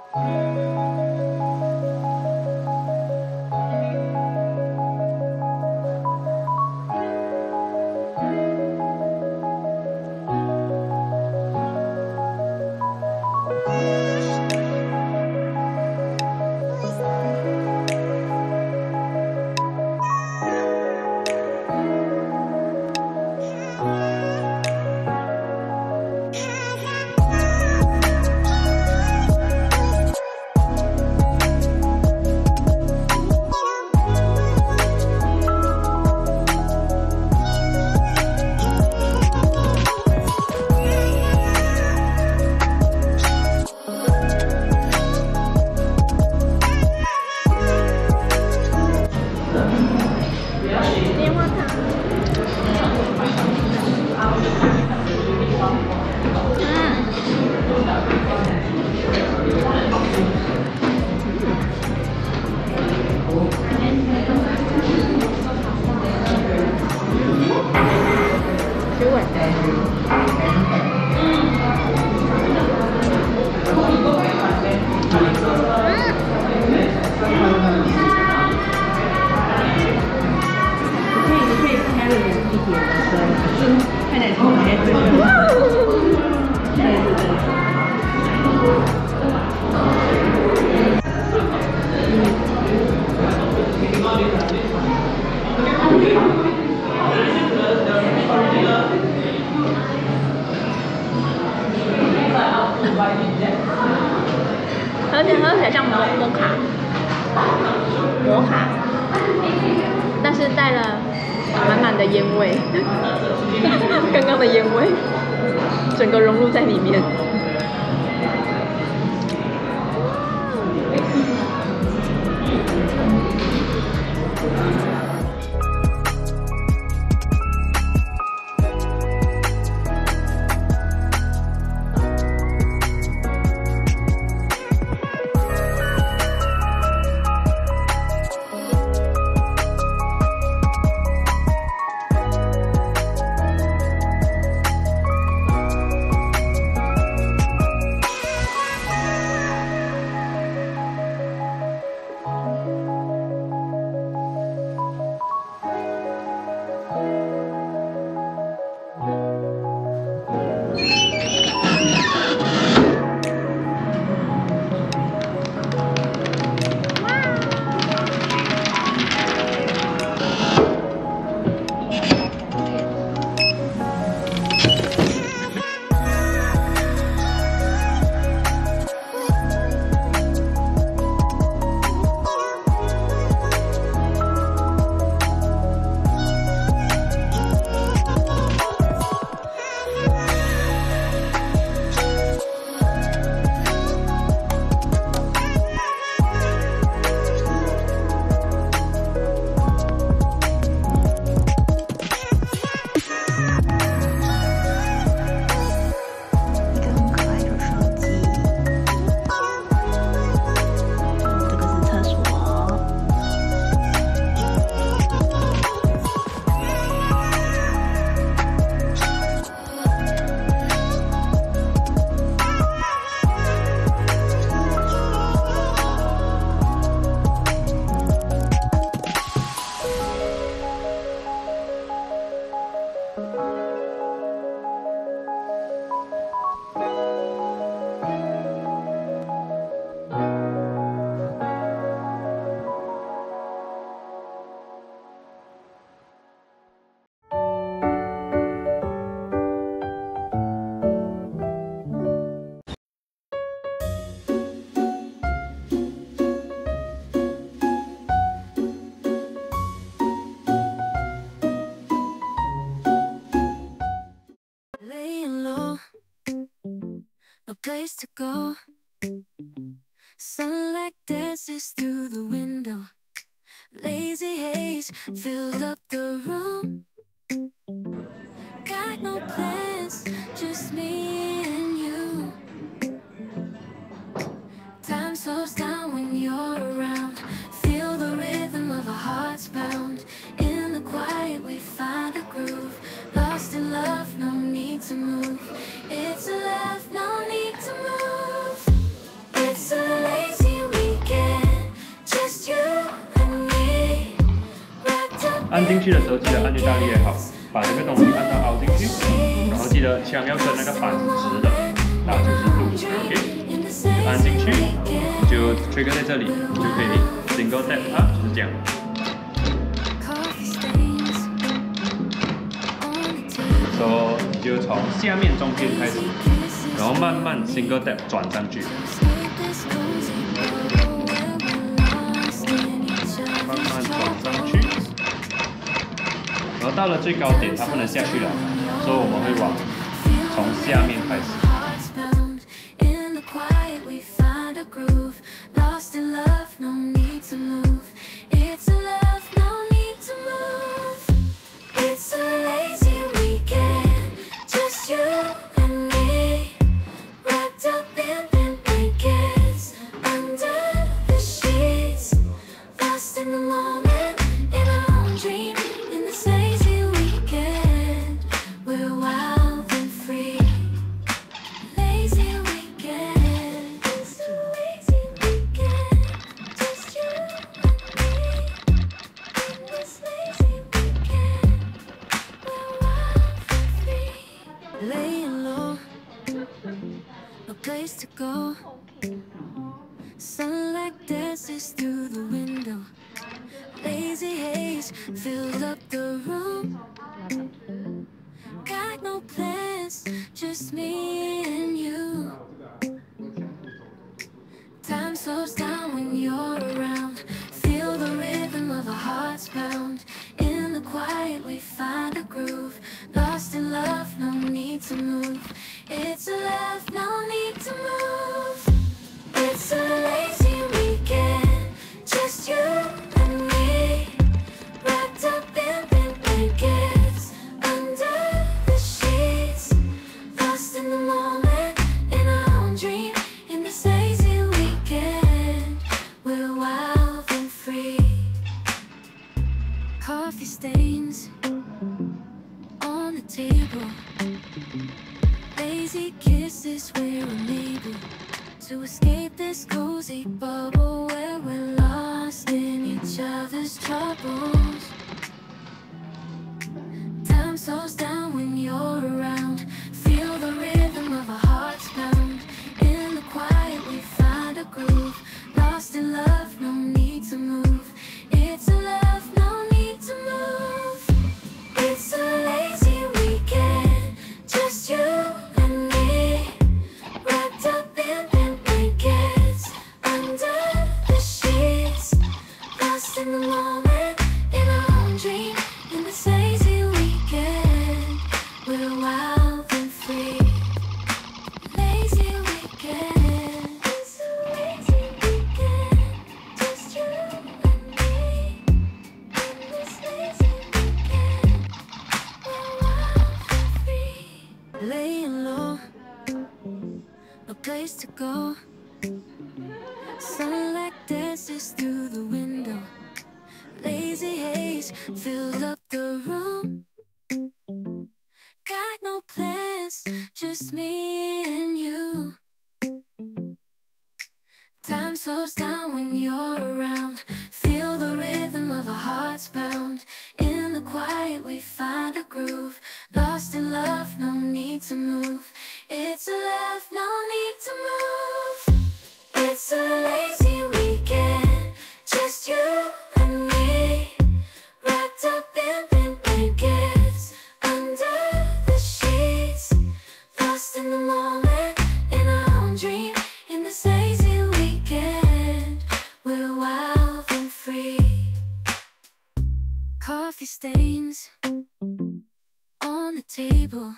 喝起来像摩卡，但是带了满满的烟味，刚刚的烟味，整个融入在里面。 Place to go. Sunlight dances through the window. Lazy haze filled up the room. Got no plans, just me and you. Time slows down when you're around. Feel the rhythm of our hearts pound. In the quiet we find a groove. Lost in love, no need to move. It's a love, no need to move. It's a love. 按进去的时候记得按越大力越好，把这个东西按到凹进去，然后记得枪要跟那个板是直的，打90度 ，OK， 就按进去，就 trigger 在这里，就可以 single tap 啊，就是这样。So 你就从下面中间开始，然后慢慢 single tap 转上去。 慢慢转上去，然后到了最高点，它不能下去了，所以我们会往从下面开始。 Laying low, no place to go. Sunlight dances through the window. Lazy haze filled up the room. Got no plans, just me and you. Time slows down when you're around. Feel the rhythm of our hearts pound. In the quiet we find a groove. Lost in love, no need to move. It's a love, no need to move. It's a lazy weekend, just you and me. Wrapped up in pink blankets, under the sheets. Lost in the moment, in our own dream. In this lazy weekend, we're wild and free. Coffee stains on the table. Lazy kisses we're unable to escape this cozy bubble where we're lost in each other's troubles. Time slows down when you're around. Feel the rhythm of our hearts pound. In the quiet we find a groove. Lost in love, no need to move. It's a love, no need to move. It's a lazy weekend, just you and me. Wrapped up in pink blankets, under the sheets. Lost in the moment, in our own dream. In this lazy weekend, we're wild and free. Lazy weekend, it's a lazy weekend, just you and me. In this lazy weekend, we're wild and free. Laying low, no place to go. Sunlight dances through the window. Lazy haze filled up the room. Got no plans, just me and you. Time slows down when you're around. Feel the rhythm of our hearts pound. In the quiet we find a groove. Lost in love, no need to move. It's a love, no need to move. It's a lazy weekend, just you and me. Wrapped up in pink blankets, under the sheets. Lost in the moment, in our own dream. In this lazy weekend, we're wild and free. Coffee stains on the table.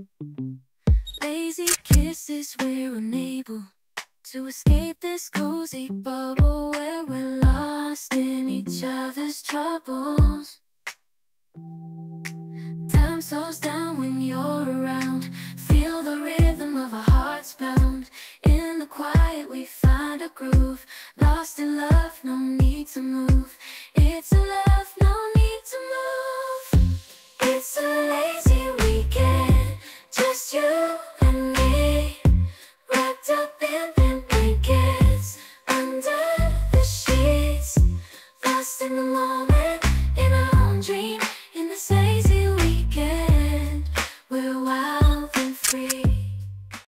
Lazy kisses we're unable to escape this cozy bubble where we're lost in each other's troubles. Time slows down when you're around.